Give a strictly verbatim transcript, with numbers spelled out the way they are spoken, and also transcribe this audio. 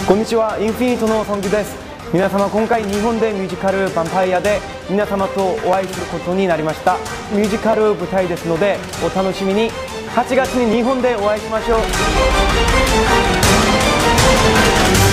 こんにちは、インフィニットのソンギです。皆様、今回日本でミュージカルヴァンパイアで皆様とお会いすることになりました。ミュージカル舞台ですのでお楽しみに。はちがつに日本でお会いしましょう。